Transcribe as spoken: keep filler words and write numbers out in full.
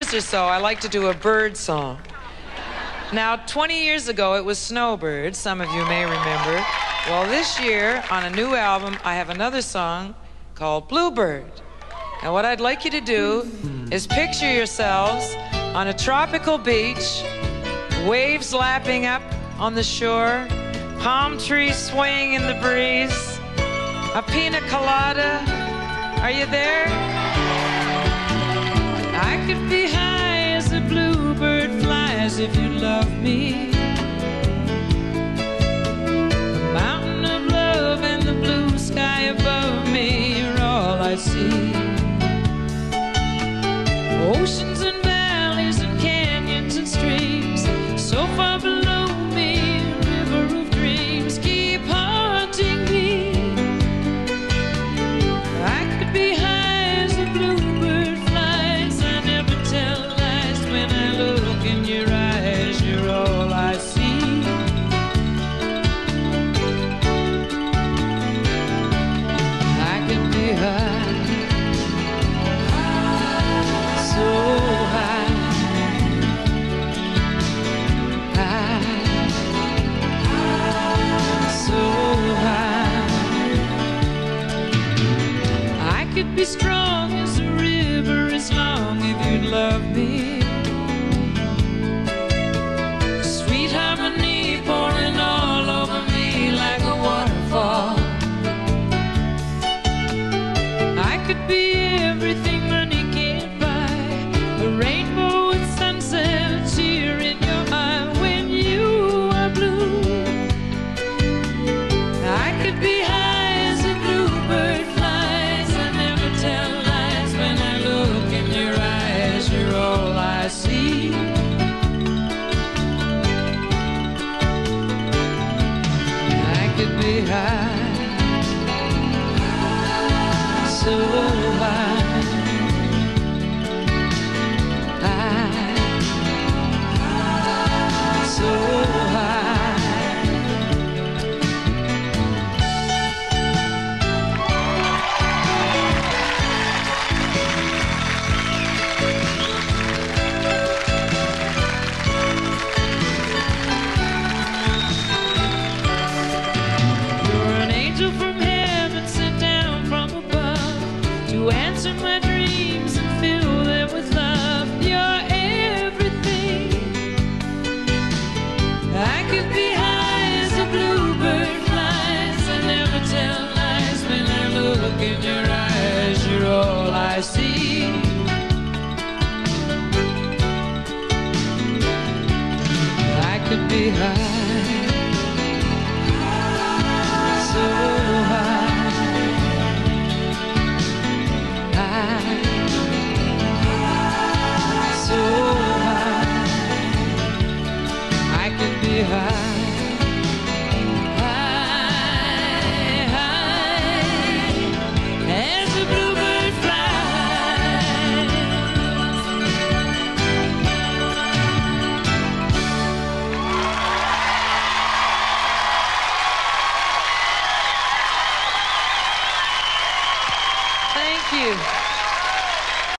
years or so, I like to do a bird song. Now, twenty years ago, it was Snowbird. Some of you may remember. Well, this year, on a new album, I have another song called Bluebird. And what I'd like you to do is picture yourselves on a tropical beach, waves lapping up on the shore, palm trees swaying in the breeze, a pina colada. Are you there? I could be high as a bluebird flies if you love me. The mountain of love and the blue sky above me, you're all I see. Oceans and valleys and canyons and streams, so far below me, a river of dreams, keep haunting me. I could be high as a bluebird flies. I never tell lies when I look in your eyes. You're all I see. I could be high, so high, high, so high. I could be strong as a river, as long if you'd love me. Sweet harmony pouring all over me like a waterfall. I could be everything money can't buy, a rainbow with sunset, a tear in your eye when you are blue. I could be high as a bluebird flies. I never tell lies when I look in your eyes. You're all I see. I could be high, so high, high, so high. You're an angel from heaven sent down from above to answer my dreams and fill them with love. You're everything. I could be high as a bluebird flies. I never tell lies when I look in your eyes. You're all I see. I could be high,